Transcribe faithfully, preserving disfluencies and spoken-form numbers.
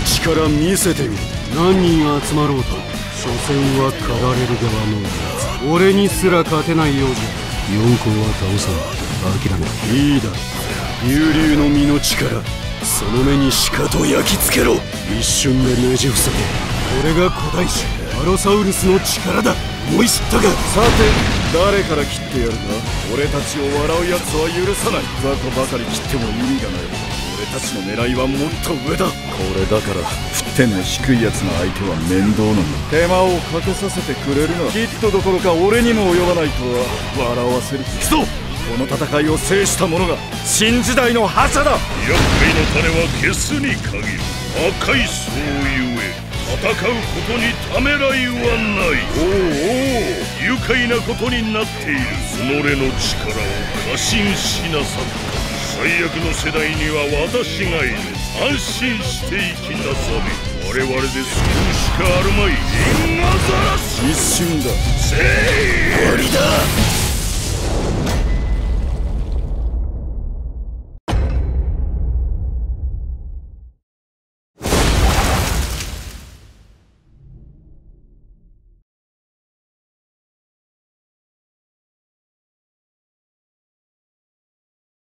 力見せてみる。何人集まろうと所詮は狩られる側のやつ。俺にすら勝てないようじゃ四皇は倒さん。諦めいいだろ。幽竜の実の力、その目にしかと焼き付けろ。一瞬でねじ伏せて、これが古代種アロサウルスの力だ。思い知ったか。さて誰から切ってやるか。俺たちを笑うやつは許さない。雑魚ばかり切っても意味がない。俺たちの狙いはもっと上だ。これだから沸点の低いやつの相手は面倒なんだ。手間をかけさせてくれるな。ヒットどころか俺にも及ばないとは笑わせる。くそ、この戦いを制した者が新時代の覇者だ。 厄介の種は消すに限る。赤いそうゆえ戦うことにためらいはない。おうおう、愉快なことになっている。己の力を過信しなさい。最悪の世代には私がいる。安心して生きなされ。我々で救うしかあるまい。銀河ザラス。 一瞬だ。 せい。 終わりだ。